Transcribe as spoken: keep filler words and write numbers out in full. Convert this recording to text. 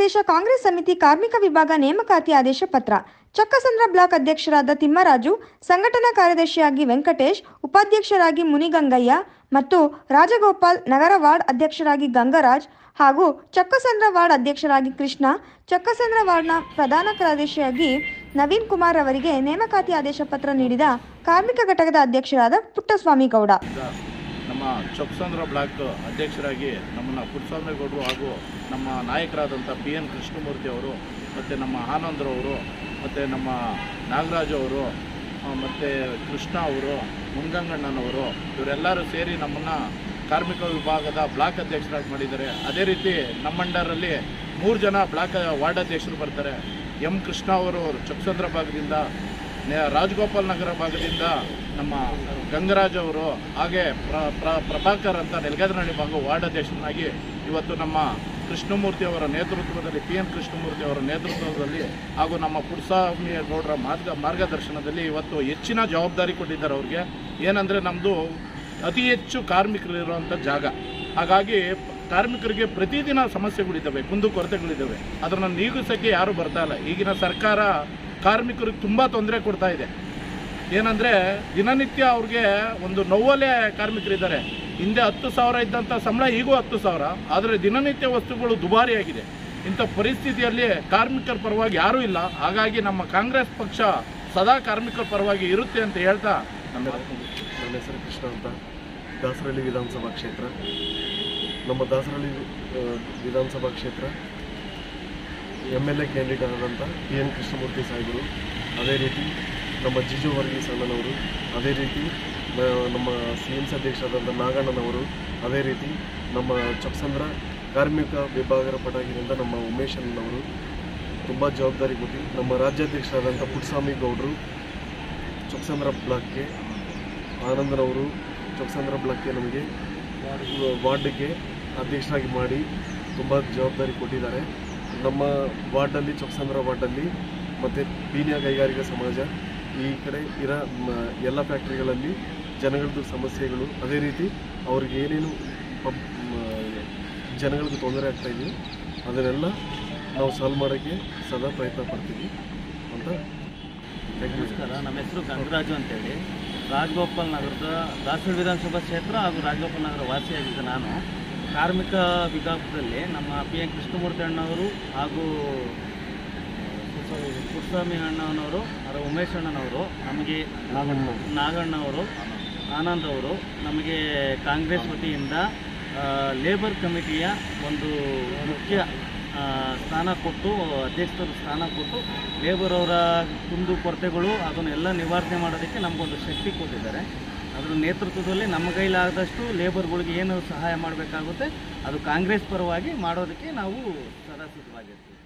ಪ್ರದೇಶ ಕಾಂಗ್ರೆಸ್ ಸಮಿತಿ ಕಾರ್ಮಿಕ ವಿಭಾಗ ನೇಮಕಾತಿ ಆದೇಶ ಪತ್ರ. ಚಕ್ಕಸಂದ್ರ ಬ್ಲಾಕ್ ಅಧ್ಯಕ್ಷರಾದ ತಿಮ್ಮರಾಜು, ಸಂಘಟನಾ ಕಾರ್ಯದರ್ಶಿಯಾಗಿ ವೆಂಕಟೇಶ್, ಉಪಾಧ್ಯಕ್ಷರಾಗಿ ಮುನಿಗಂಗಯ್ಯ ಮತ್ತು ರಾಜಗೋಪಾಲ್, ನಗರ ವಾರ್ಡ್ ಅಧ್ಯಕ್ಷರಾಗಿ ಗಂಗರಾಜ್ ಹಾಗೂ ಚಕ್ಕಸಂದ್ರ ವಾರ್ಡ್ ಅಧ್ಯಕ್ಷರಾಗಿ ಕೃಷ್ಣ, ಚಕ್ಕಸಂದ್ರ ವಾರ್ಡ್ನ ಪ್ರಧಾನ ಕಾರ್ಯದರ್ಶಿಯಾಗಿ ನವೀನ್ ಕುಮಾರ್ ಅವರಿಗೆ ನೇಮಕಾತಿ ಆದೇಶ ಪತ್ರ ನೀಡಿದ ಕಾರ್ಮಿಕ ಘಟಕದ ಅಧ್ಯಕ್ಷರಾದ ಪುಟ್ಟಸ್ವಾಮಿ ಗೌಡ. ನಮ್ಮ ಚಕ್ಕಸಂದ್ರ ಬ್ಲಾಕ್ ಅಧ್ಯಕ್ಷರಾಗಿ ನಮ್ಮನ್ನು ಪುಟ್ಟಸ್ವಾಮಿ ಗೌಡರು ಹಾಗೂ ನಮ್ಮ ನಾಯಕರಾದಂಥ ಪಿ ಎನ್ ಕೃಷ್ಣಮೂರ್ತಿ ಅವರು ಮತ್ತು ನಮ್ಮ ಆನಂದ್ರವರು ಮತ್ತು ನಮ್ಮ ನಾಗರಾಜ್ ಅವರು ಮತ್ತು ಕೃಷ್ಣ ಅವರು, ಮುನ್ಗಂಗಣ್ಣನವರು ಇವರೆಲ್ಲರೂ ಸೇರಿ ನಮ್ಮನ್ನು ಕಾರ್ಮಿಕ ವಿಭಾಗದ ಬ್ಲಾಕ್ ಅಧ್ಯಕ್ಷರಾಗಿ ಮಾಡಿದ್ದಾರೆ. ಅದೇ ರೀತಿ ನಮ್ಮ ಅಂಡರಲ್ಲಿ ಮೂರು ಜನ ಬ್ಲಾಕ್ ವಾರ್ಡ್ ಅಧ್ಯಕ್ಷರು ಬರ್ತಾರೆ. ಎಂ ಕೃಷ್ಣ ಅವರು ಚಕ್ಕಸಂದ್ರ ಭಾಗದಿಂದ, ರಾಜಗೋಪಾಲ್ ನಗರ ಭಾಗದಿಂದ ನಮ್ಮ ಗಂಗರಾಜ್ ಅವರು, ಹಾಗೆ ಪ್ರಭಾಕರ್ ಅಂತ ನೆಲಗದನಹಳ್ಳಿ ಭಾಗ ವಾರ್ಡ್ ಅಧ್ಯಕ್ಷನಾಗಿ ಇವತ್ತು ನಮ್ಮ ಕೃಷ್ಣಮೂರ್ತಿ ಅವರ ನೇತೃತ್ವದಲ್ಲಿ, ಪಿ ಎನ್ ಕೃಷ್ಣಮೂರ್ತಿ ಅವರ ನೇತೃತ್ವದಲ್ಲಿ ಹಾಗೂ ನಮ್ಮ ಪುಟ್ಟಸ್ವಾಮಿ ಗೌಡರ ಮಾರ್ಗ ಮಾರ್ಗದರ್ಶನದಲ್ಲಿ ಇವತ್ತು ಹೆಚ್ಚಿನ ಜವಾಬ್ದಾರಿ ಕೊಟ್ಟಿದ್ದಾರೆ ಅವ್ರಿಗೆ. ಏನಂದರೆ ನಮ್ಮದು ಅತಿ ಹೆಚ್ಚು ಕಾರ್ಮಿಕರಿರುವಂಥ ಜಾಗ. ಹಾಗಾಗಿ ಕಾರ್ಮಿಕರಿಗೆ ಪ್ರತಿದಿನ ಸಮಸ್ಯೆಗಳಿದ್ದಾವೆ, ಕುಂದುಕೊರತೆಗಳಿದ್ದಾವೆ. ಅದನ್ನು ನೀಗಿಸೋಕ್ಕೆ ಯಾರೂ ಬರ್ತಾ ಇಲ್ಲ. ಈಗಿನ ಸರ್ಕಾರ ಕಾರ್ಮಿಕರಿಗೆ ತುಂಬ ತೊಂದರೆ ಕೊಡ್ತಾ ಇದೆ. ಏನಂದರೆ ದಿನನಿತ್ಯ ಅವ್ರಿಗೆ ಒಂದು ನೋವಲ್ಲೇ ಕಾರ್ಮಿಕರಿದ್ದಾರೆ. ಹಿಂದೆ ಹತ್ತು ಸಾವಿರ ಇದ್ದಂಥ ಸಂಬಳ ಈಗೂ ಹತ್ತು ಸಾವಿರ, ಆದರೆ ದಿನನಿತ್ಯ ವಸ್ತುಗಳು ದುಬಾರಿಯಾಗಿದೆ. ಇಂಥ ಪರಿಸ್ಥಿತಿಯಲ್ಲಿ ಕಾರ್ಮಿಕರ ಪರವಾಗಿ ಯಾರೂ ಇಲ್ಲ. ಹಾಗಾಗಿ ನಮ್ಮ ಕಾಂಗ್ರೆಸ್ ಪಕ್ಷ ಸದಾ ಕಾರ್ಮಿಕರ ಪರವಾಗಿ ಇರುತ್ತೆ ಅಂತ ಹೇಳ್ತಾ ನಮ್ಮ ನನ್ನ ಹೆಸರು ಕೃಷ್ಣ ಅಂತ, ದಾಸರಳ್ಳಿ ವಿಧಾನಸಭಾ ಕ್ಷೇತ್ರ. ನಮ್ಮ ದಾಸರಳ್ಳಿ ವಿಧಾನಸಭಾ ಕ್ಷೇತ್ರ ಎಮ್ ಎಲ್ ಎ ಕ್ಯಾಂಡಿಡೇಟ್ ಆದಂಥ ಪಿ ಎನ್ ಕೃಷ್ಣಮೂರ್ತಿ ಸಾಹೇಬರು, ಅದೇ ರೀತಿ ನಮ್ಮ ಜಿಜು ವರ್ಗೀಸ್ ಅಣ್ಣನವರು, ಅದೇ ರೀತಿ ನಮ್ಮ ಸಿ ಎಮ್ ಸಿ ಅಧ್ಯಕ್ಷರಾದಂಥ ನಾಗಣ್ಣನವರು, ಅದೇ ರೀತಿ ನಮ್ಮ ಚಕ್ಕಸಂದ್ರ ಕಾರ್ಮಿಕ ವಿಭಾಗದ ಪಟಾಗಿನಿಂದ ನಮ್ಮ ಉಮೇಶ್ ಅಣ್ಣನವರು ತುಂಬ ಜವಾಬ್ದಾರಿ ಕೊಟ್ಟು, ನಮ್ಮ ರಾಜ್ಯಾಧ್ಯಕ್ಷರಾದಂಥ ಪುಟ್ಟಸ್ವಾಮಿ ಗೌಡರು ಚಕ್ಕಸಂದ್ರ ಬ್ಲಾಕ್ಗೆ, ಆನಂದನವರು ಚಕ್ಕಸಂದ್ರ ಬ್ಲಾಕ್ಗೆ ನಮಗೆ ವಾರ್ಡ್ಗೆ ಅಧ್ಯಕ್ಷರಾಗಿ ಮಾಡಿ ತುಂಬ ಜವಾಬ್ದಾರಿ ಕೊಟ್ಟಿದ್ದಾರೆ. ನಮ್ಮ ವಾರ್ಡಲ್ಲಿ, ಚಕ್ಕಸಂದ್ರ ವಾರ್ಡಲ್ಲಿ ಮತ್ತು ಪೀಣ್ಯ ಕೈಗಾರಿಕಾ ಸಮಾಜ ಈ ಕಡೆ ಇರೋ ಎಲ್ಲ ಫ್ಯಾಕ್ಟ್ರಿಗಳಲ್ಲಿ ಜನಗಳದ್ದು ಸಮಸ್ಯೆಗಳು, ಅದೇ ರೀತಿ ಅವ್ರಿಗೆ ಏನೇನು ಪಬ್ ಜನಗಳಿಗೆ ತೊಂದರೆ ಆಗ್ತಾಯಿದೆ ಅದನ್ನೆಲ್ಲ ನಾವು ಸಾಲ್ವ್ ಮಾಡೋಕ್ಕೆ ಸದಾ ಪ್ರಯತ್ನ ಪಡ್ತೀವಿ ಅಂತ. ನಮಸ್ಕಾರ, ನಮ್ಮ ಹೆಸರು ಗಂಗರಾಜು ಅಂತೇಳಿ, ರಾಜಗೋಪಾಲ್ ನಗರದ ದಾಸರಳ್ಳಿ ವಿಧಾನಸಭಾ ಕ್ಷೇತ್ರ ಹಾಗೂ ರಾಜಗೋಪಾಲ್ ನಗರ ವಾಸಿಯಾಗಿದ್ದ ನಾನು ಕಾರ್ಮಿಕ ವಿಭಾಗದಲ್ಲಿ ನಮ್ಮ ಪಿ ಎನ್ ಕೃಷ್ಣಮೂರ್ತಿ ಅಣ್ಣವರು ಹಾಗೂ ಪುಟ್ಟಸ್ವಾಮಿ ಅಣ್ಣನವರು, ಅದರ ಉಮೇಶ್ ಅಣ್ಣನವರು, ನಮಗೆ ನಾಗಣ್ಣವರು, ಆನಂದ್ ಅವರು ನಮಗೆ ಕಾಂಗ್ರೆಸ್ ವತಿಯಿಂದ ಲೇಬರ್ ಕಮಿಟಿಯ ಒಂದು ಮುಖ್ಯ ಸ್ಥಾನ ಕೊಟ್ಟು, ಅಧ್ಯಕ್ಷರ ಸ್ಥಾನ ಕೊಟ್ಟು ಲೇಬರ್ ಅವರ ಕುಂದು ಕೊರತೆಗಳು ಅದನ್ನೆಲ್ಲ ನಿವಾರಣೆ ಮಾಡೋದಕ್ಕೆ ನಮಗೊಂದು ಶಕ್ತಿ ಕೊಟ್ಟಿದ್ದಾರೆ. ಅದರ ನೇತೃತ್ವದಲ್ಲಿ ನಮ್ಮ ಕೈಲಾದಷ್ಟು ಲೇಬರ್ಗಳಿಗೆ ಏನು ಸಹಾಯ ಮಾಡಬೇಕಾಗುತ್ತೆ ಅದು ಕಾಂಗ್ರೆಸ್ ಪರವಾಗಿ ಮಾಡೋದಕ್ಕೆ ನಾವು ಸದಾ ಸಿದ್ಧವಾಗಿರ್ತೀವಿ.